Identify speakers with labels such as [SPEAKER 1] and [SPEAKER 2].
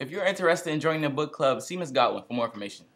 [SPEAKER 1] If you're interested in joining the book club, see Ms. Godwin for more information.